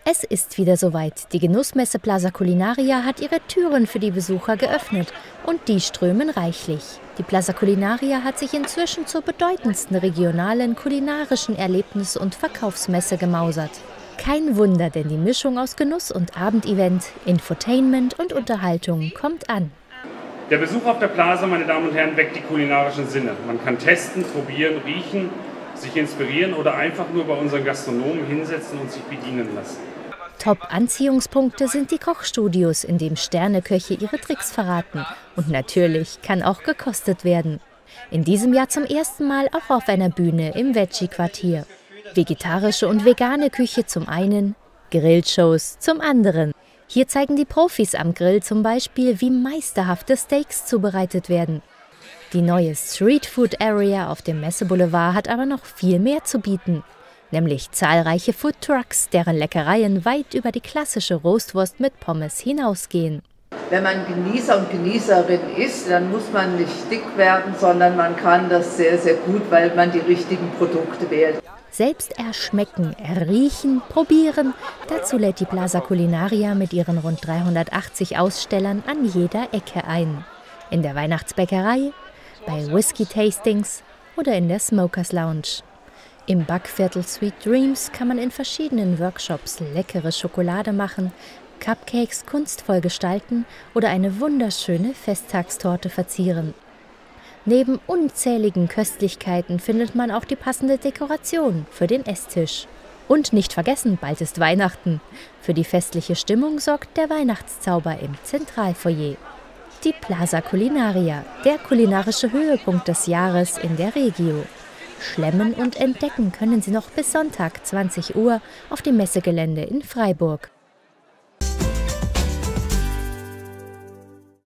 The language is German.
Es ist wieder soweit. Die Genussmesse Plaza Culinaria hat ihre Türen für die Besucher geöffnet und die strömen reichlich. Die Plaza Culinaria hat sich inzwischen zur bedeutendsten regionalen kulinarischen Erlebnis- und Verkaufsmesse gemausert. Kein Wunder, denn die Mischung aus Genuss und Abendevent, Infotainment und Unterhaltung kommt an. Der Besuch auf der Plaza, meine Damen und Herren, weckt die kulinarischen Sinne. Man kann testen, probieren, riechen, sich inspirieren oder einfach nur bei unseren Gastronomen hinsetzen und sich bedienen lassen. Top-Anziehungspunkte sind die Kochstudios, in denen Sterneköche ihre Tricks verraten. Und natürlich kann auch gekostet werden. In diesem Jahr zum ersten Mal auch auf einer Bühne im Veggie-Quartier. Vegetarische und vegane Küche zum einen, Grillshows zum anderen. Hier zeigen die Profis am Grill zum Beispiel, wie meisterhafte Steaks zubereitet werden. Die neue Street-Food Area auf dem Messeboulevard hat aber noch viel mehr zu bieten. Nämlich zahlreiche Foodtrucks, deren Leckereien weit über die klassische Roastwurst mit Pommes hinausgehen. Wenn man Genießer und Genießerin ist, dann muss man nicht dick werden, sondern man kann das sehr, sehr gut, weil man die richtigen Produkte wählt. Selbst erschmecken, erriechen, probieren, dazu lädt die Plaza Culinaria mit ihren rund 380 Ausstellern an jeder Ecke ein. In der Weihnachtsbäckerei, bei Whisky-Tastings oder in der Smokers Lounge. Im Backviertel Sweet Dreams kann man in verschiedenen Workshops leckere Schokolade machen, Cupcakes kunstvoll gestalten oder eine wunderschöne Festtagstorte verzieren. Neben unzähligen Köstlichkeiten findet man auch die passende Dekoration für den Esstisch. Und nicht vergessen, bald ist Weihnachten. Für die festliche Stimmung sorgt der Weihnachtszauber im Zentralfoyer. Die Plaza Culinaria, der kulinarische Höhepunkt des Jahres in der Regio. Schlemmen und entdecken können Sie noch bis Sonntag 20 Uhr auf dem Messegelände in Freiburg.